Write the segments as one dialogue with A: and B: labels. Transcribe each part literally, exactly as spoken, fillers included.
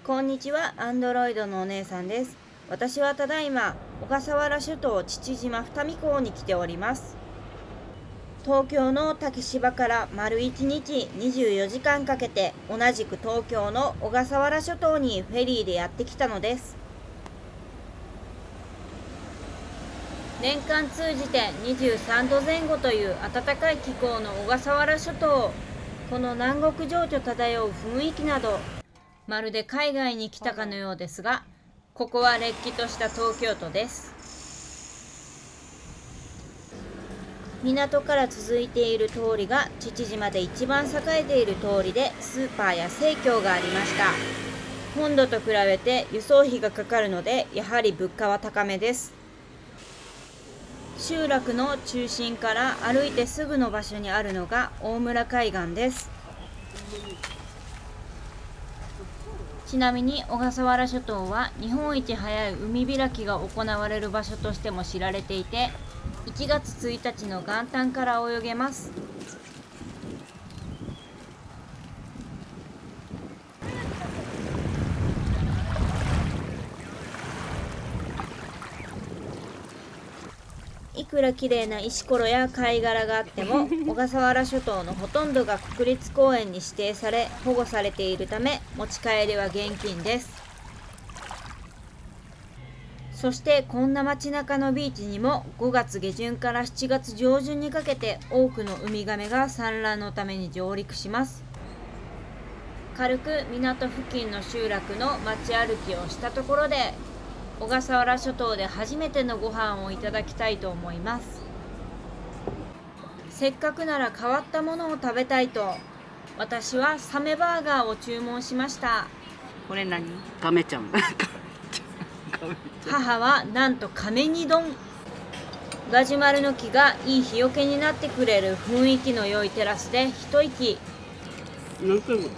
A: こんにちは、アンドロイドのお姉さんです。私はただいま小笠原諸島父島二見港に来ております。東京の竹芝から丸いちにちにじゅうよじかんかけて同じく東京の小笠原諸島にフェリーでやってきたのです。年間通じてにじゅうさんどぜん後という暖かい気候の小笠原諸島、この南国情緒漂う雰囲気などまるで海外に来たかのようですが、ここはれっきとした東京都です。港から続いている通りが父島で一番栄えている通りで、スーパーや生協がありました。本土と比べて輸送費がかかるので、やはり物価は高めです。集落の中心から歩いてすぐの場所にあるのが大村海岸です。ちなみに小笠原諸島は日本一早い海開きが行われる場所としても知られていて、いちがつついたちの元旦から泳げます。いくら綺麗な石ころや貝殻があっても、小笠原諸島のほとんどが国立公園に指定され保護されているため、持ち帰りは厳禁です。そしてこんな街中のビーチにもごがつげじゅんからしちがつじょうじゅんにかけて多くのウミガメが産卵のために上陸します。軽く港付近の集落の街歩きをしたところで、小笠原諸島で初めてのご飯をいただきたいと思います。せっかくなら変わったものを食べたいと、私はサメバーガーを注文しました。
B: これ何？カメちゃん。
A: 母はなんと亀煮丼。ガジュマルの木がいい日よけになってくれる雰囲気の良いテラスで一息。
B: 何回も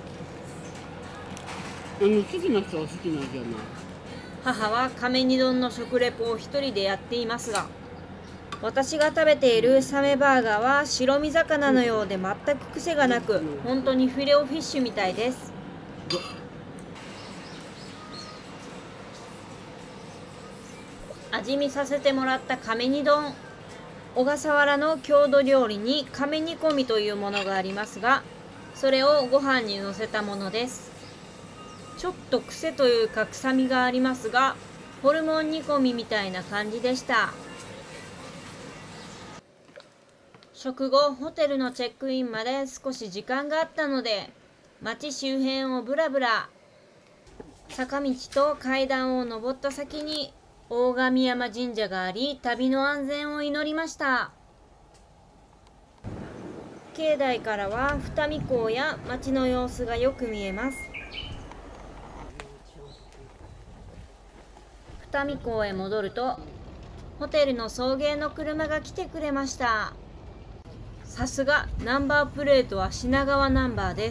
B: あの好きな人は好きなんじゃない。
A: 母は亀煮丼の食レポを一人でやっていますが、私が食べているサメバーガーは白身魚のようで全く癖がなく、本当にフィレオフィッシュみたいです。味見させてもらった亀煮丼。小笠原の郷土料理に亀煮込みというものがありますが、それをご飯にのせたものです。ちょっと癖というか臭みがありますが、ホルモン煮込みみたいな感じでした。食後ホテルのチェックインまで少し時間があったので、町周辺をブラブラ。坂道と階段を登った先に大神山神社があり、旅の安全を祈りました。境内からは二見港や町の様子がよく見えます。二見港へ戻ると、ホテルの送迎の車が来てくれました。さすがナンバープレートは品川ナンバーです。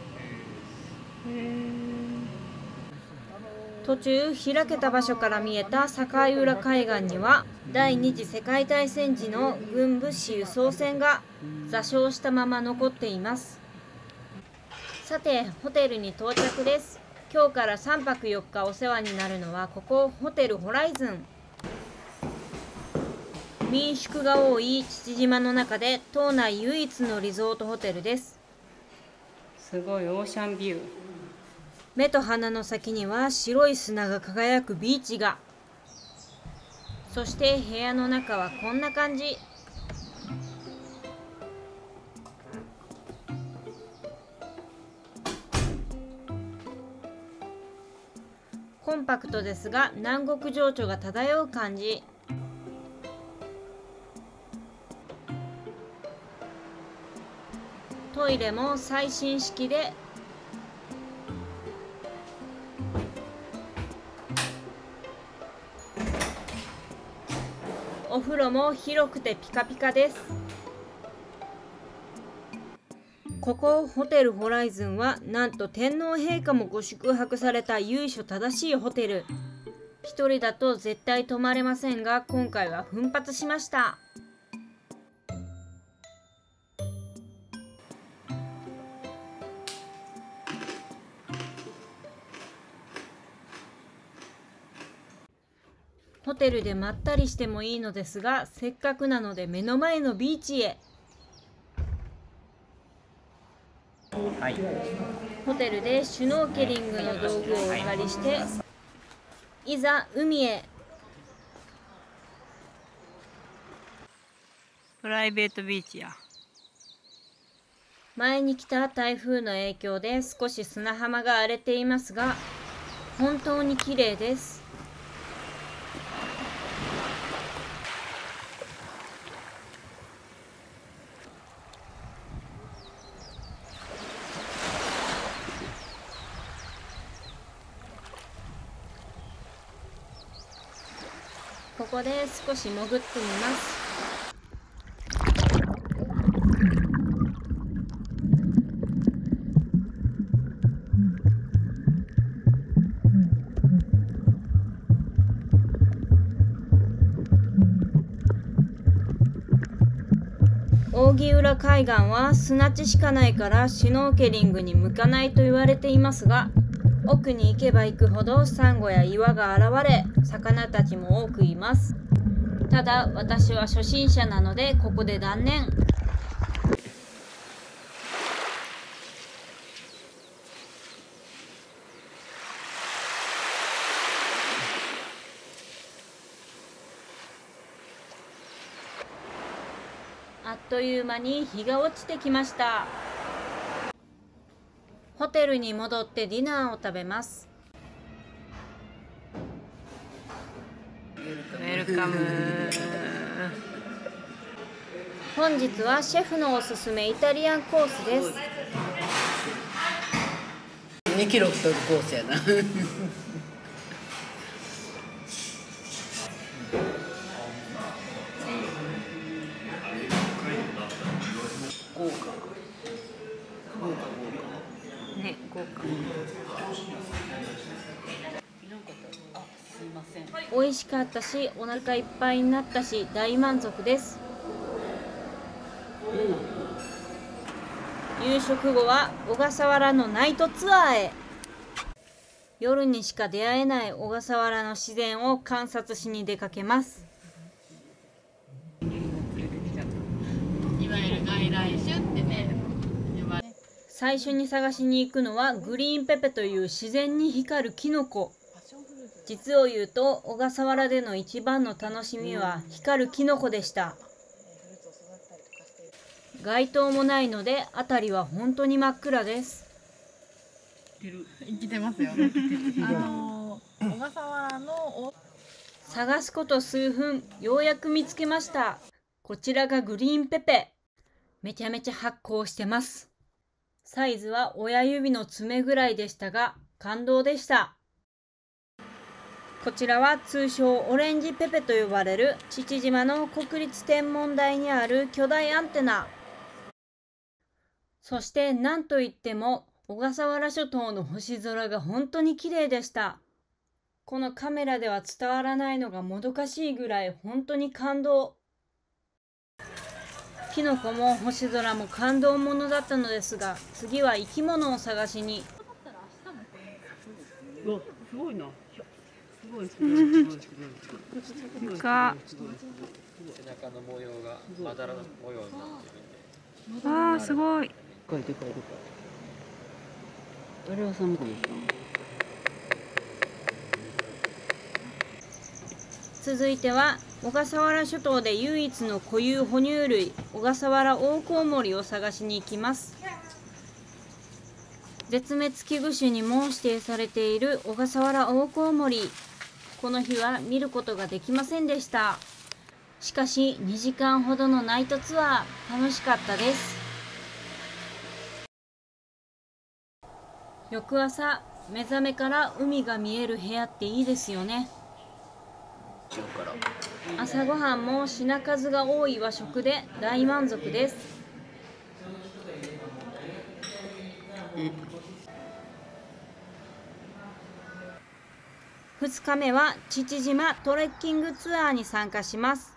A: 途中開けた場所から見えた境浦海岸には第二次世界大戦時の軍物資輸送船が座礁したまま残っています。さてホテルに到着です。今日からさんぱくよっかお世話になるのはここホテルホライズン。民宿が多い父島の中で島内唯一のリゾートホテルです。
B: すごいオーシャンビュー。
A: 目と鼻の先には白い砂が輝くビーチが。そして部屋の中はこんな感じ。コンパクトですが南国情緒が漂う感じ。トイレも最新式で、お風呂も広くてピカピカです。ここホテルホライズンはなんと天皇陛下もご宿泊された由緒正しいホテル。一人だと絶対泊まれませんが、今回は奮発しました。 ホテルでまったりしてもいいのですが、せっかくなので目の前のビーチへ。
C: はい、
A: ホテルでシュノーケリングの道具をお借りして、いざ海へ。
B: プライベートビーチや。
A: 前に来た台風の影響で少し砂浜が荒れていますが、本当に綺麗です。ここで少し潜ってみます。扇浦海岸は砂地しかないからシュノーケリングに向かないと言われていますが、奥に行けば行くほどサンゴや岩が現れ、魚たちも多くいます。ただ私は初心者なのでここで断念。あっという間に日が落ちてきました。ホテルに戻ってディナーを食べます。
B: ウェルカム。
A: 本日はシェフのおすすめイタリアンコースです。
D: にキロ太るコースやな。豪華。豪華
B: ね、豪華。
A: 美味しかったし、お腹いっぱいになったし、大満足です。夕食後は小笠原のナイトツアーへ。夜にしか出会えない小笠原の自然を観察しに出かけます。
E: いわゆる外来種ってね。
A: 最初に探しに行くのはグリーンペペという自然に光るキノコ。実を言うと小笠原での一番の楽しみは光るキノコでした。街灯もないので辺りは本当に真っ暗です。
E: 生きてますよ。あの小笠原の
A: 探すこと数分、ようやく見つけました。こちらがグリーンペペ。めちゃめちゃ発酵してます。サイズは親指の爪ぐらいでしたが感動でした。こちらは通称オレンジペペと呼ばれる父島の国立天文台にある巨大アンテナ。そして何といっても小笠原諸島の星空が本当に綺麗でした。このカメラでは伝わらないのがもどかしいぐらい本当に感動。キノコも星空も感動ものだったのですが、次は生き物を探しに。
B: うわ、すごいな。すごいすごいすごいすごい。か。
C: 背中の模様がまだら模様になってるんで。
B: ああ、すごい。
D: でかいでかいでかい。あれは寒くないか。
A: 続いては小笠原諸島で唯一の固有哺乳類小笠原オオコウモリを探しに行きます。絶滅危惧種にも指定されている小笠原オオコウモリ。この日は見ることができませんでした。しかしにじかんほどのナイトツアー楽しかったです。翌朝、目覚めから海が見える部屋っていいですよね。朝ごはんも品数が多い和食で大満足です。ふつかめは父島トレッキングツアーに参加します。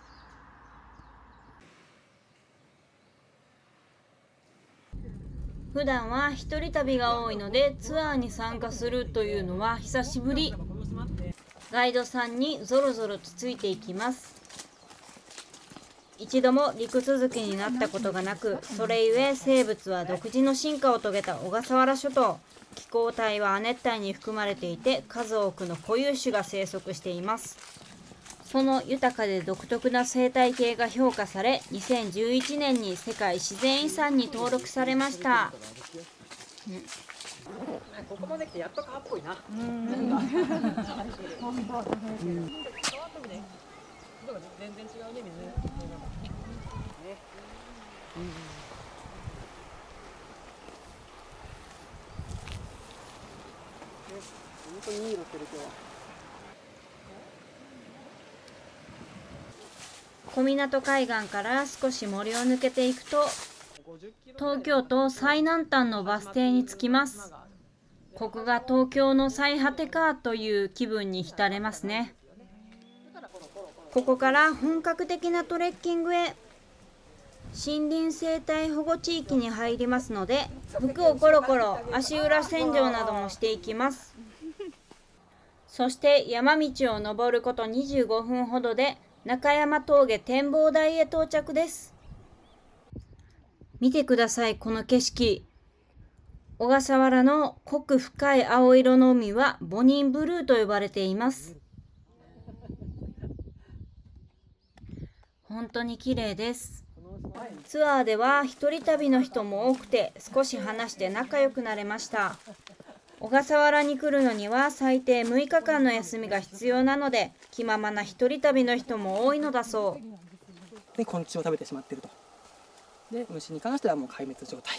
A: 普段は一人旅が多いのでツアーに参加するというのは久しぶり。 ガイドさんにぞろぞろとついていきます。一度も陸続きになったことがなく、それゆえ生物は独自の進化を遂げた小笠原諸島。気候帯は亜熱帯に含まれていて、数多くの固有種が生息しています。その豊かで独特な生態系が評価され、にせんじゅういちねんに世界自然遺産に登録されました。うん、
C: ここまで来てやっと川っぽいな。うん。うん。全然違うね、水。うん。本当にいい色してる今日は。
A: 小湊海岸から少し森を抜けていくと、東京都最南端のバス停に着きます。ここが東京の最果てかという気分に浸れますね。ここから本格的なトレッキングへ。森林生態保護地域に入りますので、服をコロコロ、足裏洗浄などもしていきます。そして山道を登ることにじゅうごふんほどで、中山峠展望台へ到着です。見てください、この景色。小笠原の濃く深い青色の海はボニンブルーと呼ばれています。本当に綺麗です。ツアーでは一人旅の人も多くて、少し話して仲良くなれました。小笠原に来るのには最低むいかかんの休みが必要なので、気ままな一人旅の人も多いのだそう。
F: で昆虫を食べてしまっていると。で虫に関してはもう壊滅状態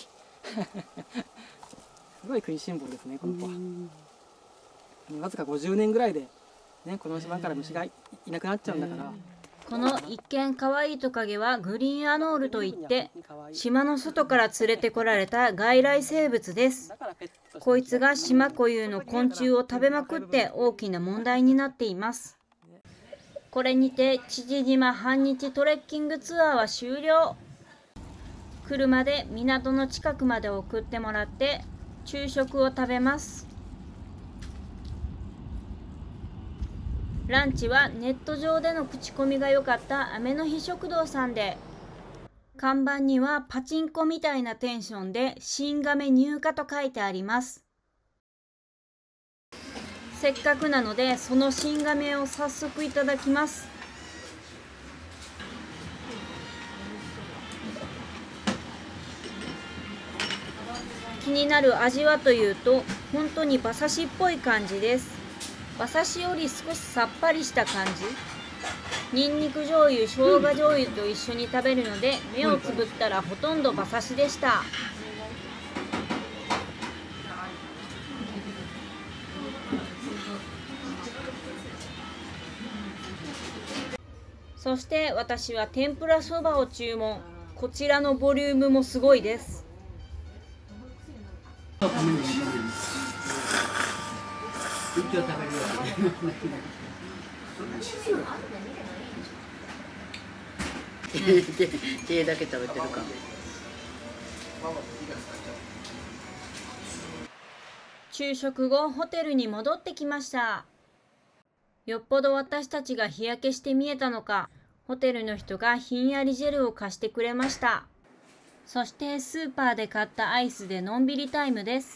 F: すごい食いしん坊ですね、この子は。わずかごじゅうねんぐらいで、ね、この島から虫が い, いなくなっちゃうんだから。
A: この一見かわいいトカゲはグリーンアノールといって、島の外から連れてこられた外来生物です。こいつが島固有の昆虫を食べまくって大きな問題になっています。これにて父島半日トレッキングツアーは終了。車で港の近くまで送ってもらって昼食を食べます。ランチはネット上での口コミが良かった雨の日食堂さんで、看板にはパチンコみたいなテンションで新亀入荷と書いてあります。せっかくなのでその新亀を早速いただきます。気になる味はというと、本当に馬刺しっぽい感じです。馬刺しより少しさっぱりした感じ。にんにく醤油、生姜醤油と一緒に食べるので、目をつぶったらほとんど馬刺しでした。そして私は天ぷらそばを注文。こちらのボリュームもすごいです。
D: 手だけ食べてるか。
A: 昼食後、ホテルに戻ってきました。よっぽど私たちが日焼けして見えたのか、ホテルの人がひんやりジェルを貸してくれました。そしてスーパーで買ったアイスでのんびりタイムです。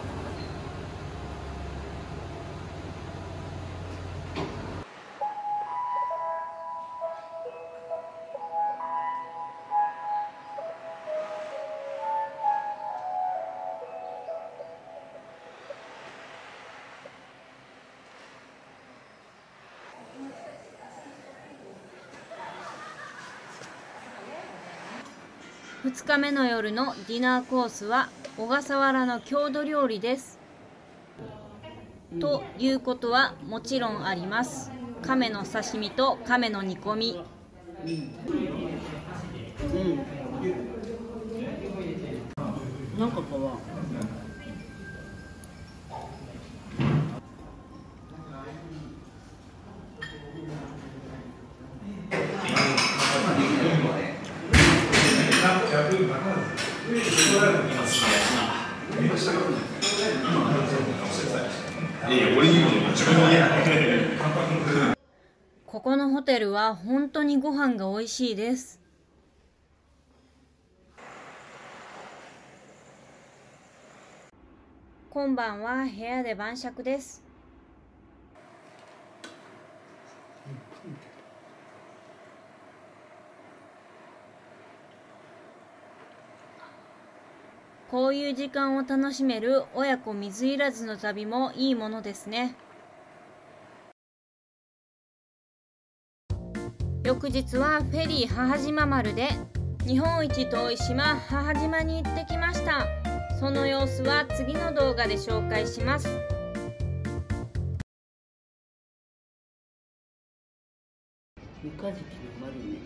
A: ふつかめの夜のディナーコースは小笠原の郷土料理です。ということはもちろんあります。亀の刺身と亀の煮込み。
D: うんうん、なんかかわ
A: ここのホテルは本当にご飯が美味しいです。今晩は部屋で晩酌です。こういう時間を楽しめる親子水入らずの旅もいいものですね。翌日はフェリー母島丸で日本一遠い島母島に行ってきました。その様子は次の動画で紹介します。
D: 三日月の丸ね。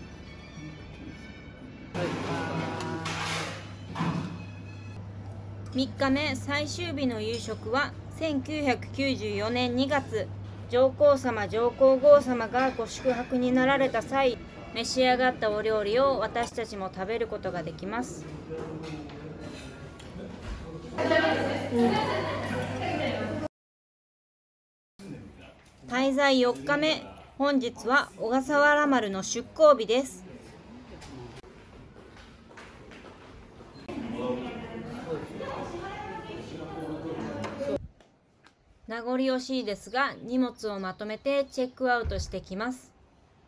A: みっかめ最終日の夕食はせんきゅうひゃくきゅうじゅうよねんにがつ、上皇さま上皇后さまがご宿泊になられた際、召し上がったお料理を私たちも食べることができます。滞在よっかめ、本日は小笠原丸の出港日です。名残惜しいですが、荷物をまとめてチェックアウトしてきます。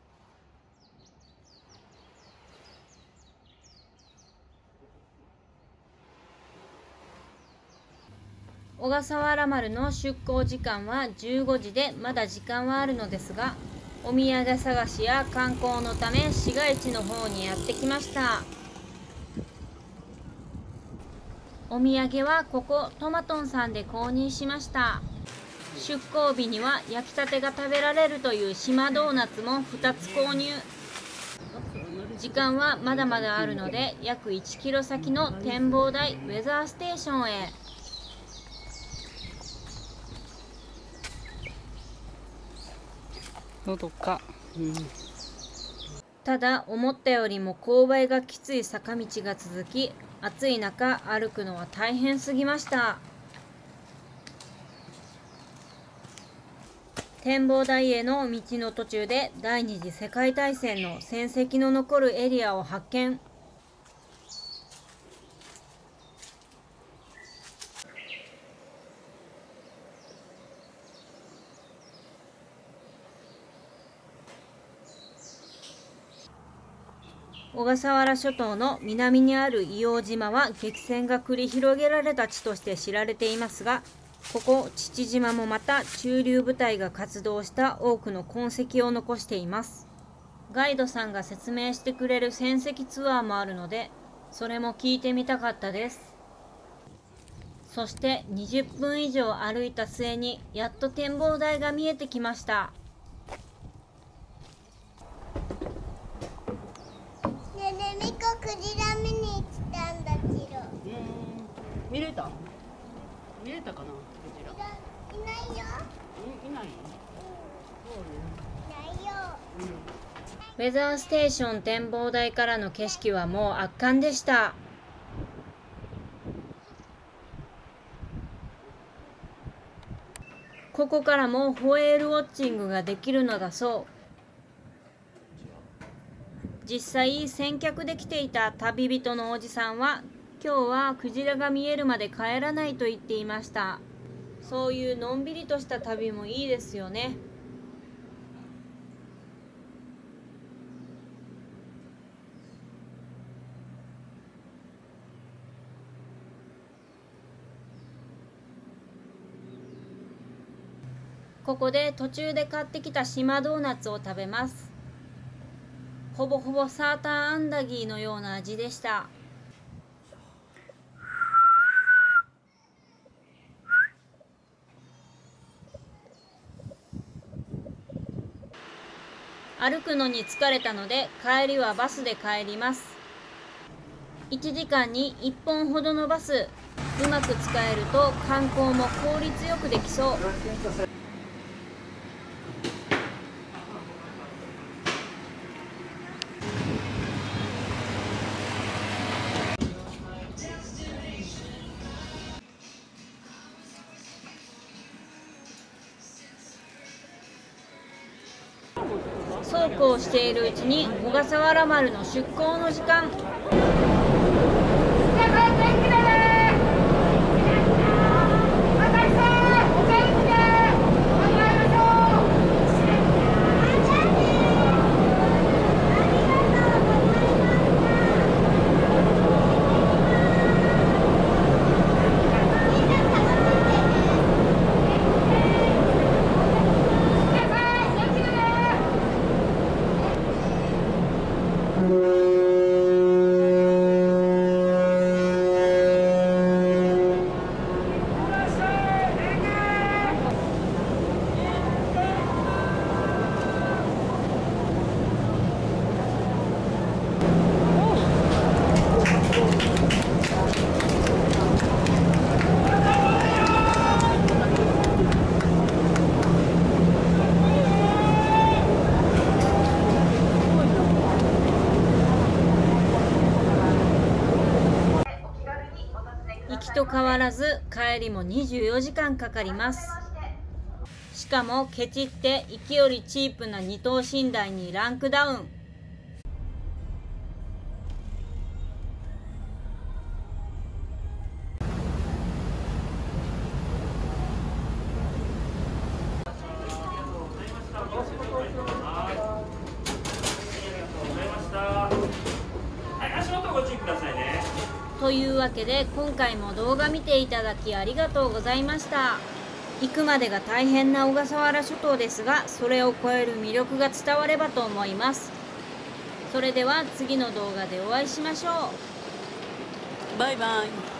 A: 小笠原丸の出港時間はじゅうごじで、まだ時間はあるのですが、お土産探しや観光のため市街地の方にやってきました。お土産はここトマトンさんで購入しました。出港日には焼きたてが食べられるという島ドーナツもふたつ購入。時間はまだまだあるので、約いちキロ先の展望台ウェザーステーションへ。
F: のどか、うん、
A: ただ思ったよりも勾配がきつい坂道が続き、暑い中歩くのは大変すぎました。展望台への道の途中で第二次世界大戦の戦跡の残るエリアを発見。小笠原諸島の南にある硫黄島は激戦が繰り広げられた地として知られていますが、ここ父島もまた駐留部隊が活動した多くの痕跡を残しています。ガイドさんが説明してくれる戦跡ツアーもあるので、それも聞いてみたかったです。そしてにじゅっぷん以上歩いた末にやっと展望台が見えてきました。
G: クジラ見に来たんだけど。
D: 見れた？見れたかな、クジラ。
G: いないよ。
D: いない？
G: うん。いないよ。
A: ウェザーステーション展望台からの景色はもう圧巻でした。ここからもホエールウォッチングができるのだそう。実際先客で来ていた旅人のおじさんは、今日はクジラが見えるまで帰らないと言っていました。そういうのんびりとした旅もいいですよね。ここで途中で買ってきた島ドーナツを食べます。ほぼほぼサーターアンダギーのような味でした。歩くのに疲れたので帰りはバスで帰ります。いちじかんにいっぽんほどのバス、うまく使えると観光も効率よくできそう。 そうこうしているうちに小笠原丸の出港の時間。行きと変わらず帰りもにじゅうよじかんかかります。しかもケチって行きよりチープなに等寝台にランクダウン。というわけで今回も動画見ていただきありがとうございました。行くまでが大変な小笠原諸島ですが、それを超える魅力が伝わればと思います。それでは次の動画でお会いしましょう。
D: バイバイ。